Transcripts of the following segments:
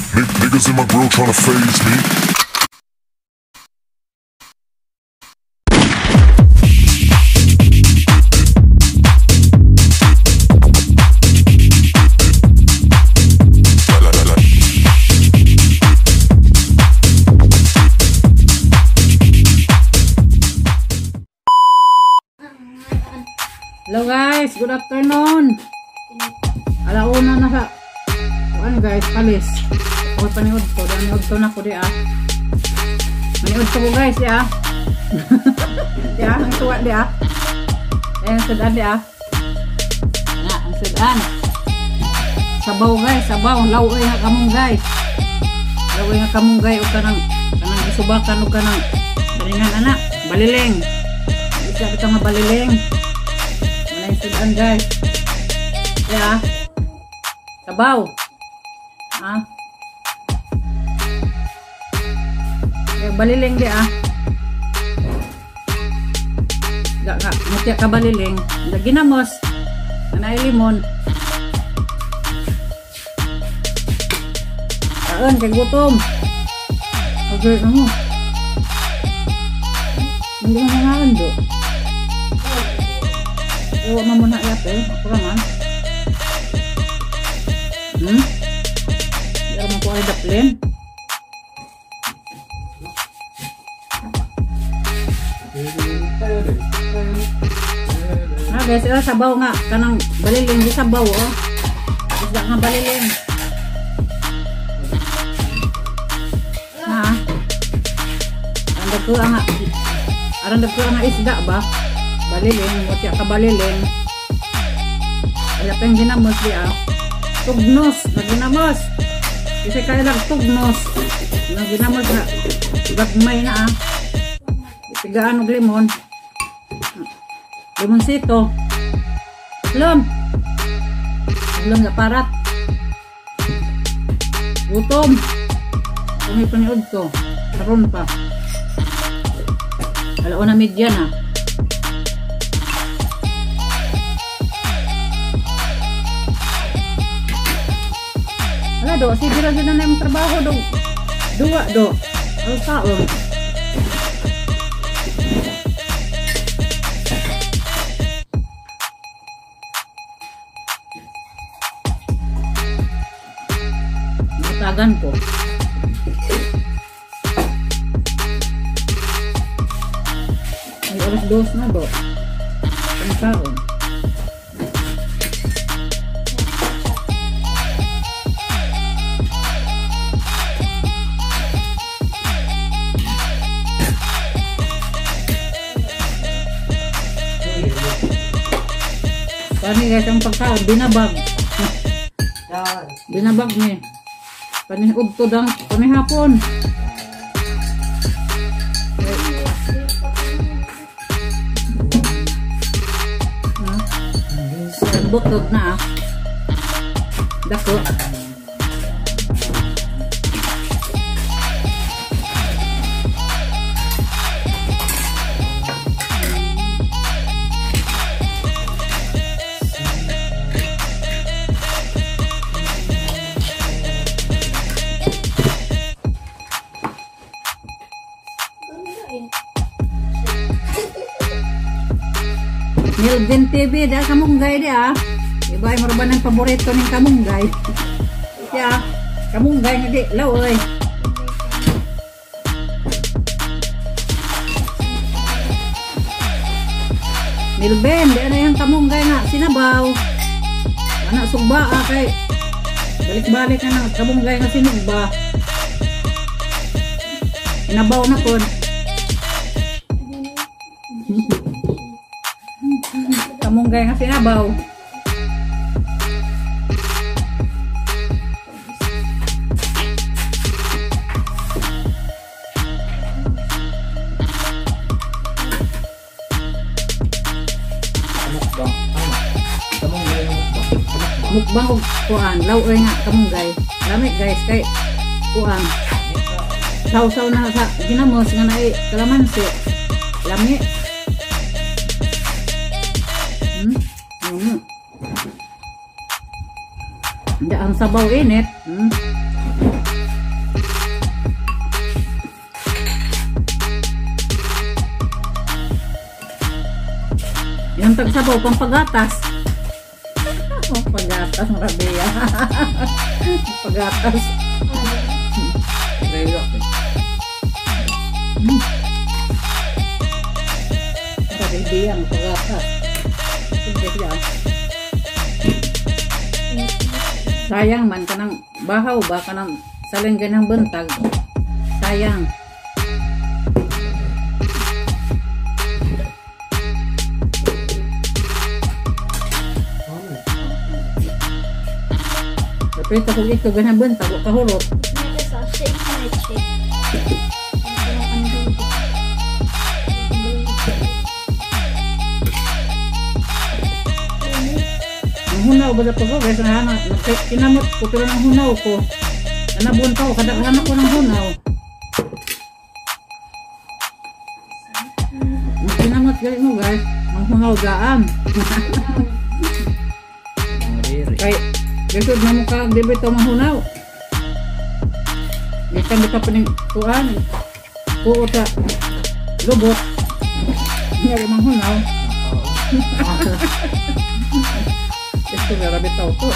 Niggas in my grill tryna phase me. Hello guys, good afternoon. Alauna na sa ano guys, palis. Ako paniod ko, daniod ko na ko di ah. Maniod ko guys di ah. Di ah, ang tuwa di ah. Ayan sudan di ah. Na, ang sudan. Sabaw guys, sabaw, laway nga kamong guys. Laway nga kamong guys o kanang isubakan o kanang daringan anak, baliling. Isa kita nga baliling. Sudan guys ya sabaw ah baliling di ah gak mutya ka baliling lagi namos kanay limon kaon kay gutom okay mo hindi mo nga ando. Oh, mamo na yat eh. Ako naman. Pero mo ko ay daplin. Na guys, sabaw nga kanang baliling di sabaw oh. Isda nga baliling. Ha. Aranda ko nga isda ba? Baliling, mutya ka baliling. Kaya pang ginamos di ah. Tugnos, naginamos. Kasi kaya lang tugnos. Naginamos na. Gagmay na ah. Tigaan og limon. Limonsito. Ulam. Ulam na parat. Gutom. Kung ipaniod ko. Karoon pa. Alaon na media na. Wala do, sige lang na yung trabaho do. Dua do. Ang taon. Natagan ko. Ay, alas 2 na do. Ang taon. Pani guys ang pagkaon, binabag. Binabag ni. Pani udto dang panihapon. Butod na ah. Dako. Milvin TV dah kamunggay di ah. Iba ay maruban ng paborito ng kamunggay. Ya, kamunggay nga di laway. Milvin, di na yung kamunggay nga sinabaw. Anak sugba ah kay balik-balik na ng kamunggay nga sinugba. Inabaw na kon. Kamunggay nga sinabaw. Mukbang og kuan, laway nga kamunggay. Lamig guys kay kuan. Saw-saw na sa ginamos nga naay kalamansi. Lami. Hindi ang sabaw init. Buntag sabaw, pampagatas. Pampagatas, marabia. Pampagatas. Marabia, pampagatas. Sayang man ka ng bahaw ba ka ng saling ganang buntag. Sayang. Prito kung ito ganang buntag o kahurot. Hunaw ba dapat ko guys na kinamot ko pero ng hunaw ko nabuntaw kadaghan ko ng hunaw kinamot gali mo guys ang hunaw gaan kay besod na mo ka debito ng hunaw gikan di ka pining kuan puuta lubot nga ng hunaw ito grabe tau to.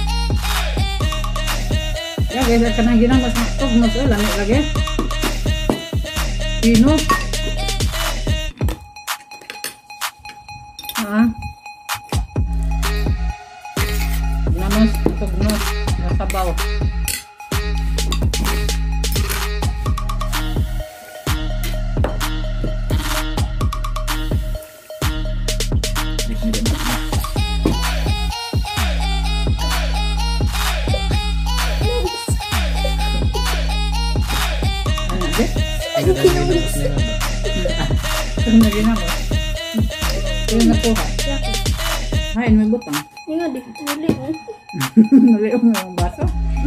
Ya guys, kanang ginamos na tugnos lami lagi. Pino. Ginamos tugnos na sabaw. Ano ginamos? Ito yung nakuha. Hain, may butang. Yung nga, di ko tuli. Naliw mo yung baso.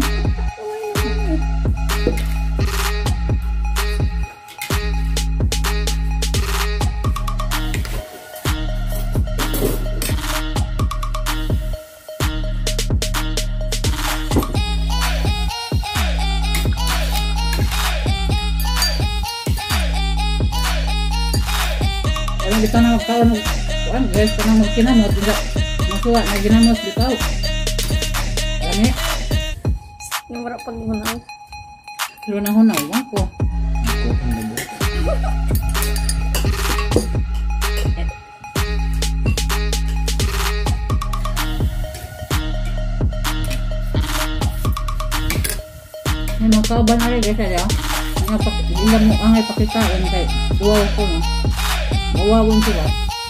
Kalau kita nak kawan kuan guys kana mo kinamot tidak masuwa na ginamos bitaw. Kani Yung wala pag hunaw. pero na hunaw ko. Ni mo kauban ari guys ya. Ilang mo ang ipakitaan kay wow ko no. Mawawon sila.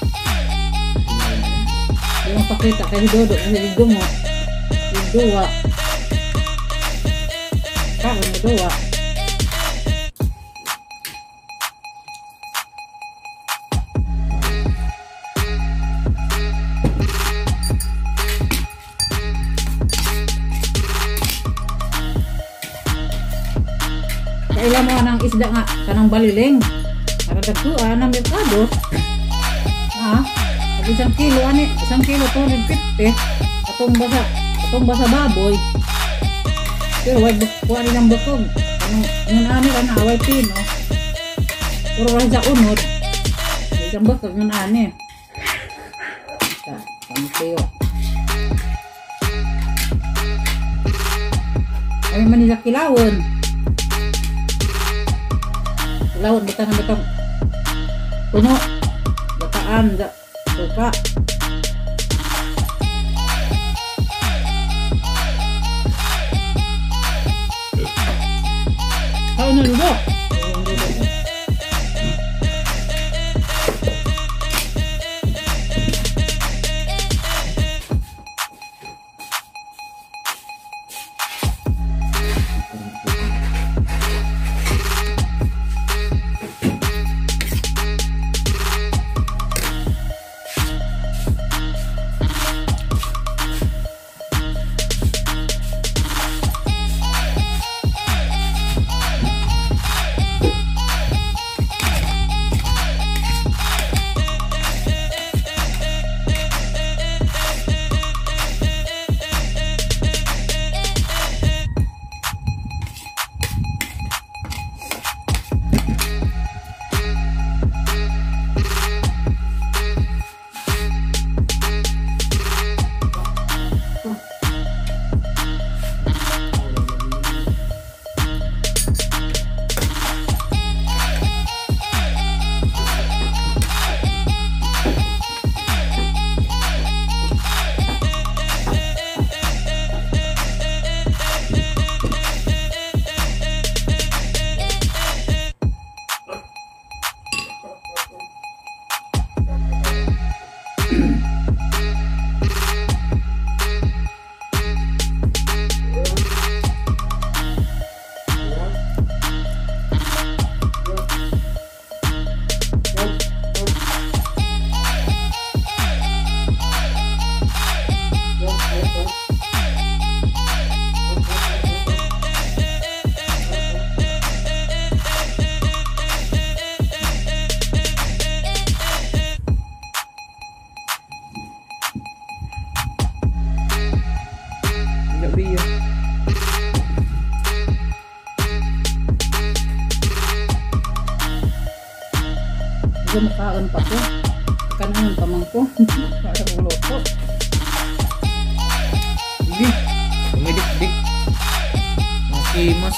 Yung pakita kay Dodo, kasi dumo. Yung duwa. Kako yung duwa. Kailan mo ng isda nga, kanang baliling. Nakadagtuan ng merkado. Isang kilo, 250. Atong basa baboy. Pero wag kuha rin ang bakog. Yung ani ka na, away pino. Puro wala sa unod. Isang bakog yung ani. Pamitiyo. Ay manila kilawon. Kilawon, batang puno. Bataan, suka. Kau nunggu. ko makaon pa ko. Kanan pamangko. Para luto. Sige. Tumidik-dik. Mas.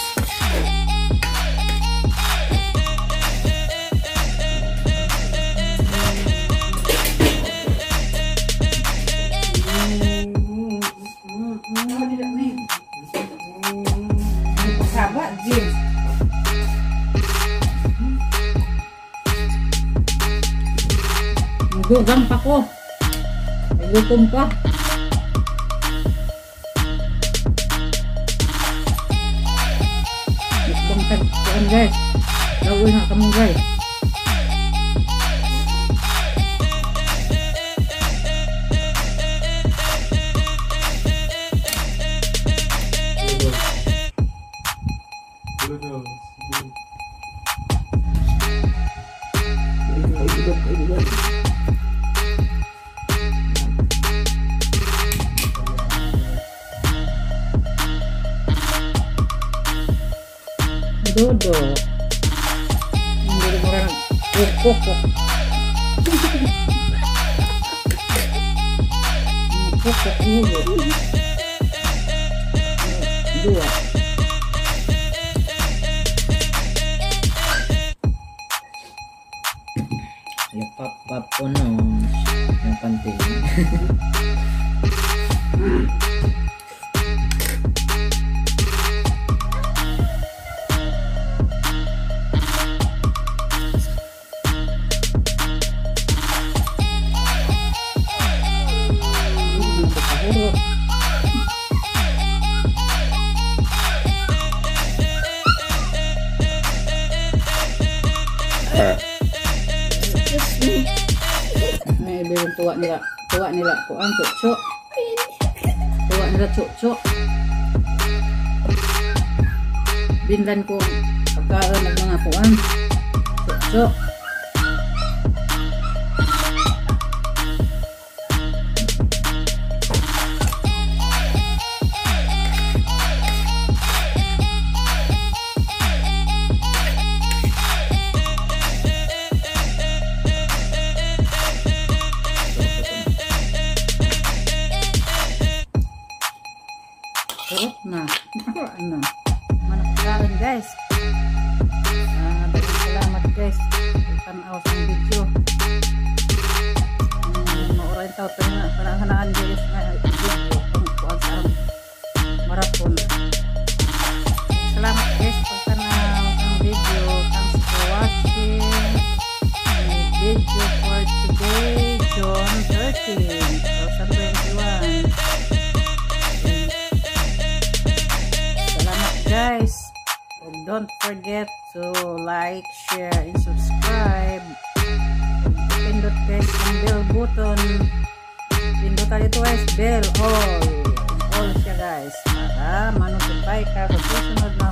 Sahabat James. Gugang pa ko. May gutom pa. Bang tagpuan guys. Gawin na kamo guys. Dodo. Hindi mo rin kukuk. Kukuk dulu. Dua. Ya pap ono yang penting. May bilang tuwa nila kuan cuk. Tuwa nila cuk. Binlan ko pagkaon ng mga kuan cuk. Nah, ano, mana pagkain guys. Dagang salamat guys. Tanaw sa video. Maurain tao tayo na kanaan guys na video kung kuan sa marathon. Salamat guys pagtanaw ng video. Thanks for watching. Video for today, June 13, 2021. Guys, don't forget to like, share, and subscribe. Pindot guys ang bell button. Pindot dito guys bell all siya guys para ma-notify ka sa susunod na